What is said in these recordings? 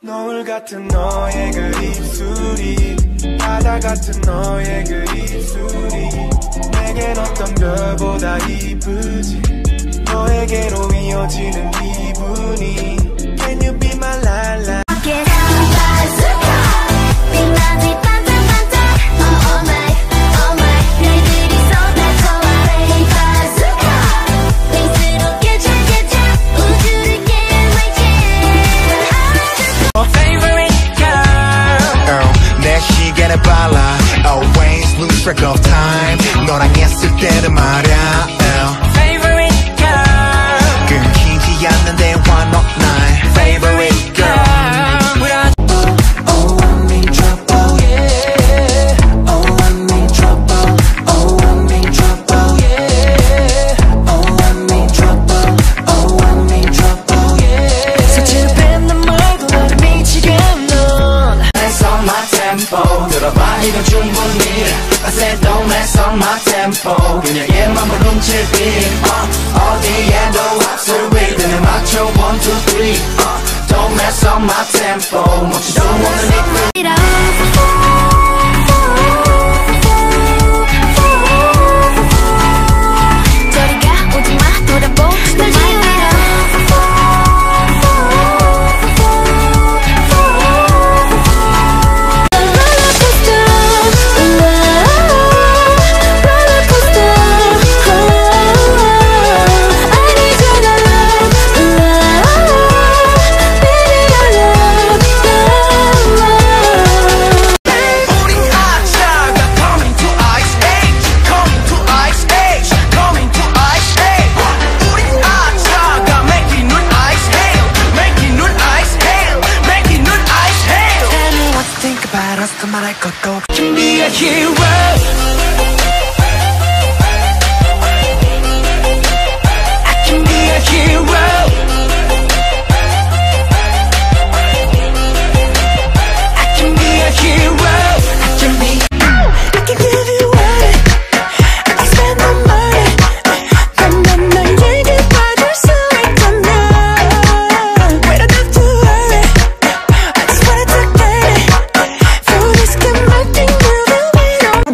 노을 같은 너의 그 입술이 바다 같은 너의 그 입술이 내겐 어떤 별보다 이쁘지 너에게로 이어지는 기분이 Can you be my light 빛나지 반짝반짝 all night 별들이 쏟아져 아래 바즈카 링스럽게 쫙 우주를 깨물지 My favorite girl 내 시계를 발라 Always lose track of time 너랑 있을 때는 말야 Favorite girl 끊기지 않는 대화 너 나의 favorite girl 들어봐 이건 충분히 I said don't mess on my tempo 그냥 얘만 훔칠 beat 어디에도 합술 리듬에 맞춰 1, 2, 3 Don't mess on my tempo 멈추지 않는 이 저리가 오지마 돌아보 널 지우리라 더 말할 것도 Can be a hero I can be a hero I can be a hero I can be I can give you what I can spend the money 난 얘기 봐줄 수 있잖아 We don't have to worry I just wanted to get it This can make me move away.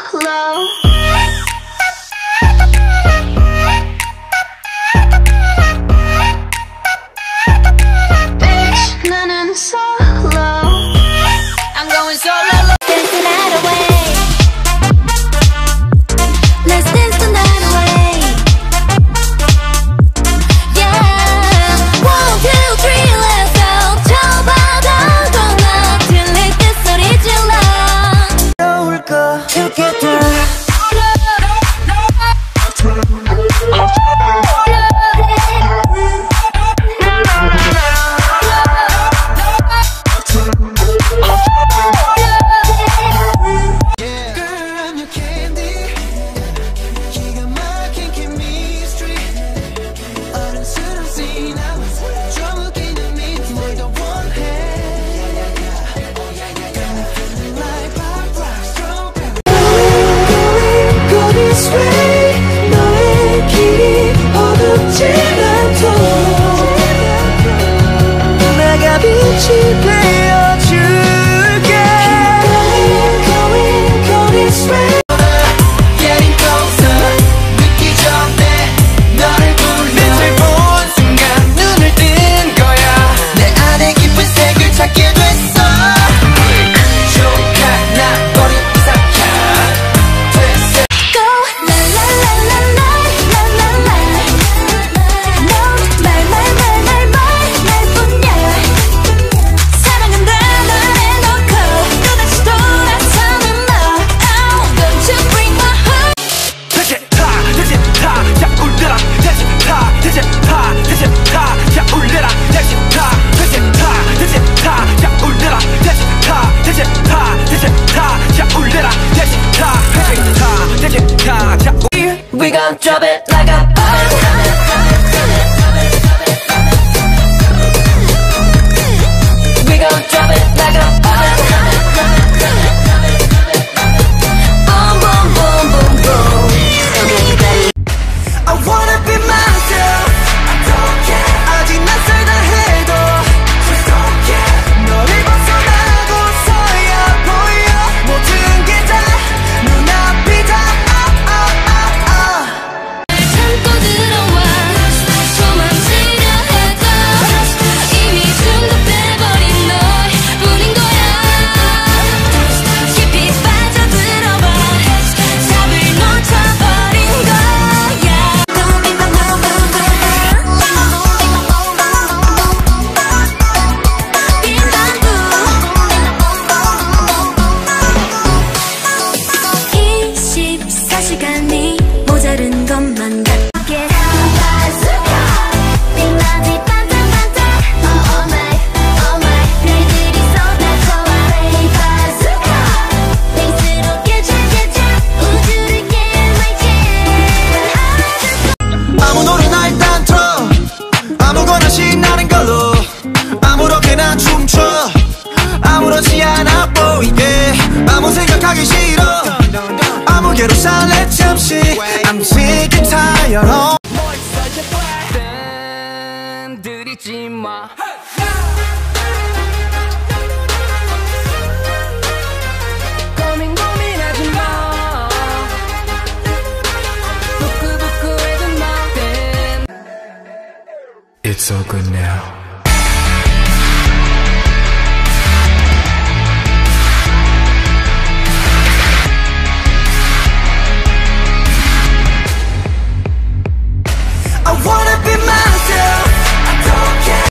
low. Bitch, 나는 solo. I'm going solo. Dance the night away. Let's dance the night away. Yeah. 1, 2, 3, let's go. 저 바다도 나 들릴 때 소리 질러. 떠올까 together. 너의 길이 어둡지 않도록 내가 빛이 되어줄게. Keep going, go this way. Getting closer, 늦기 전에 너를 불러. 빛을 본 순간 눈을 뜬 거야. 내 안에 깊은 색을 찾게 됐어. 조각나 버린 이상한 We gon' drop it like a bomb. We gon' drop it like a bomb. Boom, boom, boom, boom, boom. I wanna be myself. I don't care. 아직 낯설다 해도 just don't care. 너를 벗어나고서야 보여. 모든 게 다 눈앞이다. 시간이 모자른 것만 같게 별들이 쏟아져와 뱅스로 깨져 우주를 깨물지. 아무 노래나 일단 틀어. 아무거나 신나는 걸로 아무렇게나 춤춰. 아무렇지 않아 보이게 아무 생각하기 싫어. 아무개로 살래 잠시. I'm sick and tired of 들이지 마. 고민하지 마. 부끄부끄해도 nothing. It's all good now.